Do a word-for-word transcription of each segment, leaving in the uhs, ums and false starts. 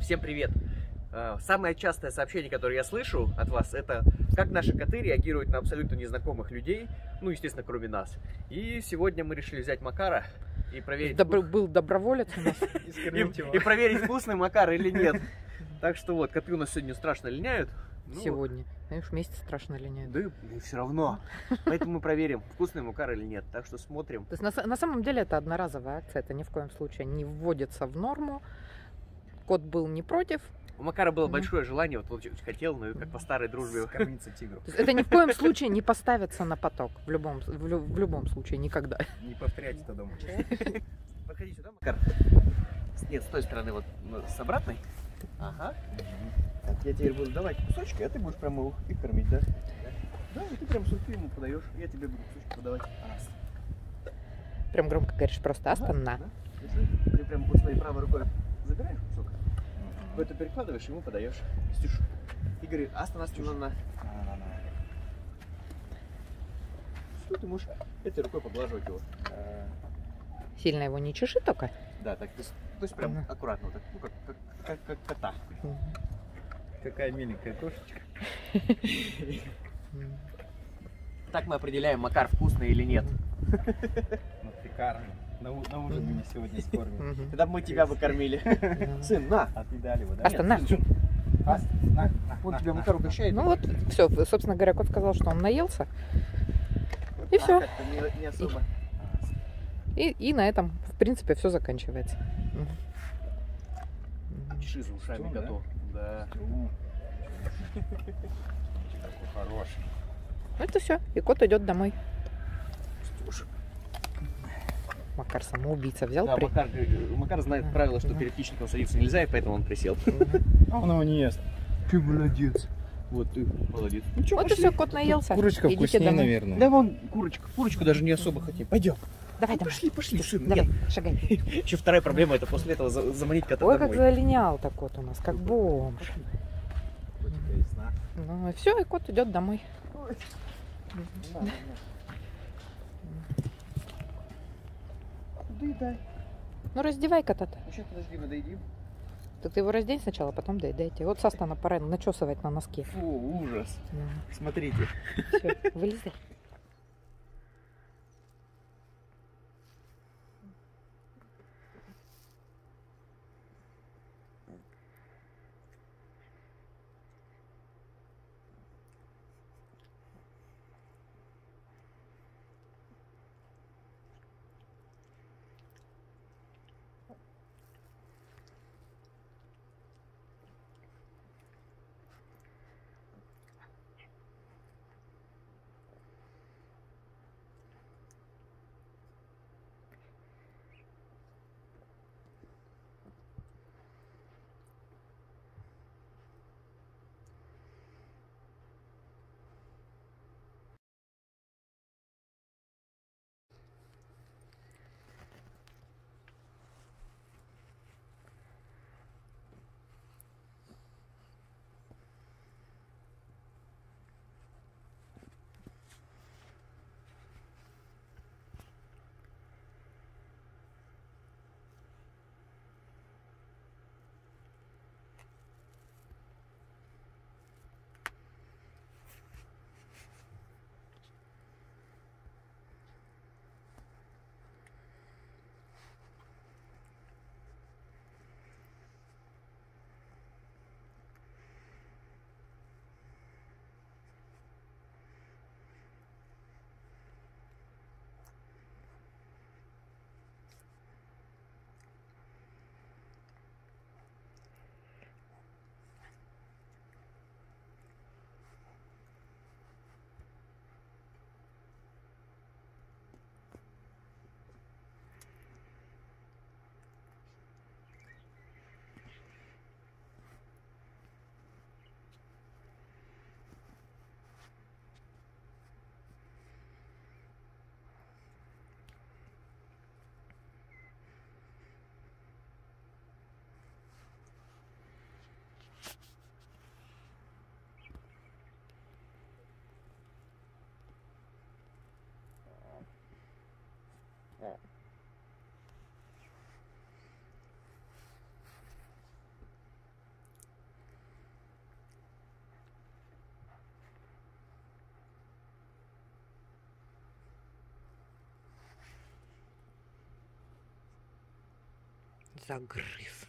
Всем привет! Самое частое сообщение, которое я слышу от вас, это как наши коты реагируют на абсолютно незнакомых людей, ну, естественно, кроме нас. И сегодня мы решили взять Макара и проверить... Добро... Был доброволец у нас. И проверить, вкусный Макар или нет. Так что вот, коты у нас сегодня страшно линяют. Сегодня. Знаешь, вместе страшно линяют. Да, и все равно. Поэтому мы проверим, вкусный Макар или нет. Так что смотрим. То есть на, на самом деле это одноразовая акция, это ни в коем случае не вводится в норму. Кот был не против. У Макара было mm-hmm. большое желание, вот он очень хотел, но как по старой дружбе кормиться тигру. Это ни в коем случае не поставится на поток. В любом, в, лю, в любом случае, никогда. Не повторяйте это дома. Подходи сюда, Макар. Нет, с той стороны, вот с обратной. Ага. Так, я теперь буду давать кусочки, а ты будешь прямо их кормить, да? Да, и ты прям сутки ему подаешь, я тебе буду кусочки подавать. Прям громко говоришь, просто Астана. Да? Ты прям вот своей правой рукой забираешь кусок, в это перекладываешь, ему подаешь. Стюш. И говорит, Астана, Астана. Что ты можешь этой рукой поглаживать его? Сильно его не чеши только? Да, так, то есть, то есть прям uh-huh. аккуратно, так, ну, как, как, как, как кота. Uh-huh. Какая миленькая кошечка. Так мы определяем, Макар вкусный или нет. Ну ты карми. На, на ужин мы сегодня скормим. Тогда мы тебя бы кормили. Сын, на! Отъедали его, да? Астана. Вот тебя Макар угощает. Ну вот, все, собственно говоря, кот сказал, что он наелся. И все. Не, не особо. И, и на этом, в принципе, все заканчивается. Чеши за ушами котов. Да. Какой хороший. Это все. И кот идет домой. Макар самоубийца взял. Да, при... Макар, Макар знает правило, что перед хищником садиться нельзя, и поэтому он присел. А он его не ест. Ты молодец. Вот ты молодец. Ну, чё, вот и все, кот наелся. Курочка вкуснее, наверное. Да вон курочка. Курочку даже не особо хотим. Пойдем. Давай, ну, пошли, пошли, сын. Давай, нет. Шагай. Еще вторая проблема, это после этого заманить кота Ой, домой. как залинял-то кот у нас, как бомж. Ну и все, и кот идет домой. Ой. Да, да. Доедай. Ну раздевай кота-то. Ну сейчас подожди, мы доедим. Так ты его раздень сначала, потом доедайте. Вот Састана пора начесывать на носке. Фу, ужас. Да. Смотрите. Все, вылезай. загрыз.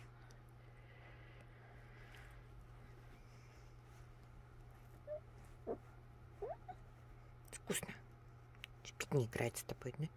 Вкусно. Чуть не играет с тобой, да?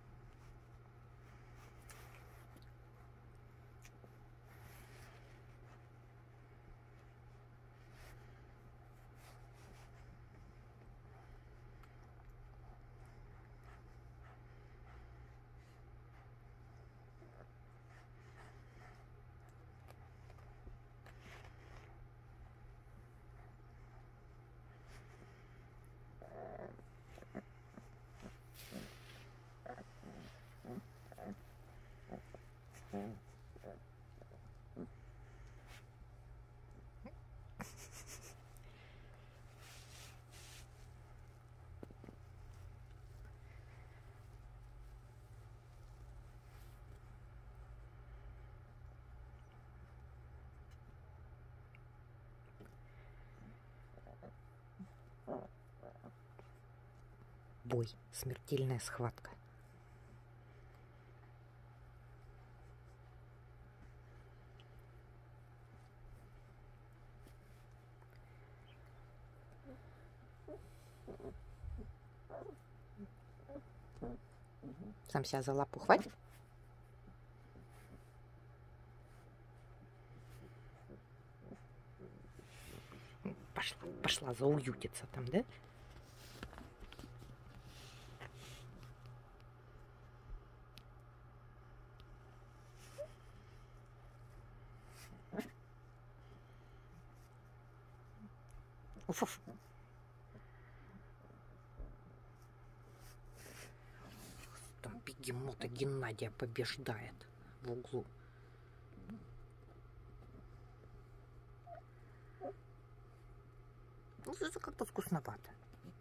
Бой, смертельная схватка. Сам себя за лапу хватит. Пошла, пошла зауютиться там, да? Уф-уф. Там бегемота Геннадия побеждает в углу. Ну, это как-то вкусновато.